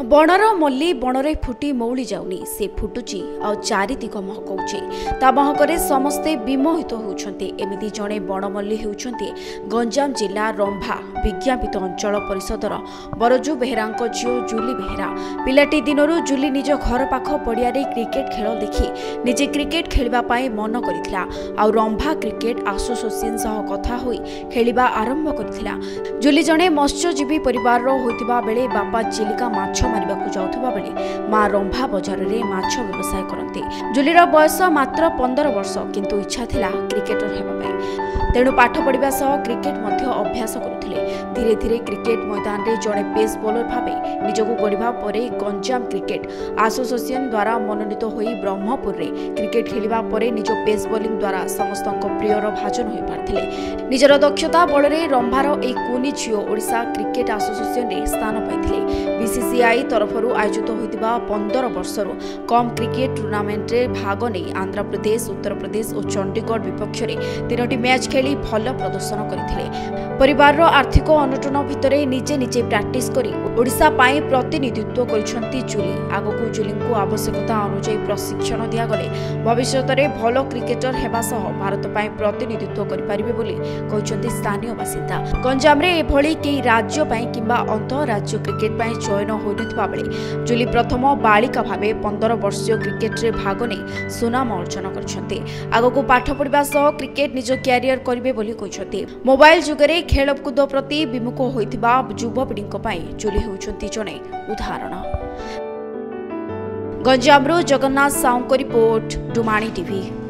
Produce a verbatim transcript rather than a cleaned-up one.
बणर मल्ली बणरे फुटी मौली जाऊनी से फुटुची आ चारि दिग महकाउछे ता महकरे समस्ते विमोहित होउछन्ते। एमिति जणे बणमल्ली हेउछन्ते गंजाम जिला रंभा विज्ञापित अंचल परिषदर बरजू बेहेरांक झियो जुली बेहेरा। पिलाटी दिनरू जुली निज घर पाख पड़ियारे क्रिकेट खेल देखि निजे क्रिकेट खेलिबा पाए मन करिथिला आ रंभा क्रिकेट एसोसिएशन सह कथा होई खेलिबा आरंभ करिथिला। जुली जणे मत्स्यजीवी परिवार रो होइतिबा बेले बापा चिलिका माछ मारिबाकू जाउथबा बेले मां रंभा बजार रे माछ व्यवसाय करते। जुलीर बयस मात्र पंद्रह वर्ष किंतु इच्छा थिला क्रिकेटर हेबा पाई। तेणु पाठ पढ़िबा सह क्रिकेट मध्य अभ्यास करुथिले। धीरे धीरे क्रिकेट मैदान रे जड़े पेस बॉलर भावे निजको गढ़िबा परे गंजाम क्रिकेट एसोसिएशन द्वारा मनोनीत होई ब्रह्मपुर रे क्रिकेट खेलिबा परे निज पेस बॉलिंग द्वारा समस्तक प्रियर भाजन होई पारथिले। निजर दक्षता बल रे रंभार एक कुनी झियो ओडिशा क्रिकेट एसोसिएशन रे स्थान पाइथिले। बीसीसीआई तरफरु आयोजित होइतिबा पंद्रह वर्षरु कम क्रिकेट टूर्नामेंट रे भाग नै आंध्र प्रदेश उत्तर प्रदेश और चंडीगढ़ विपक्ष रे तीनोटी मैच खेली भल प्रदर्शन करथिले। परिवार रो आर्थिक अनटन भितरे निजे निजे प्रैक्टिस करी ओडिशा पाई प्रतिनिधित्व करिसंती जुली। आगकू जुली को आवश्यकता अनुसार प्रशिक्षण दिया गले भविष्य रे भल क्रिकेटर हेबा सह भारत पाई प्रतिनिधित्व करि परिबे बोली कहिसंती स्थानीय बासिंदा। गंजाम रे एभली केही राज्य पाई किंबा अंतरराज्य क्रिकेट पाई चयन होइनथिबा बेले जुली प्रथम बालिका भावे पंद्रह वर्षीय क्रिकेट रे भाग नै सुनाम अर्जन करछंती। आगकू पाठ पढ़िबा सह क्रिकेट निज कैरियर करिवे बोली कहिसंती। मोबाइल जुगरे खेलकूद प्रति विमुख होइतिबा युवपीढ़ी जुली होउछंती जणे उदाहरण। गंजामरू जगन्नाथ साउंको रिपोर्ट डुमाणी टीवी।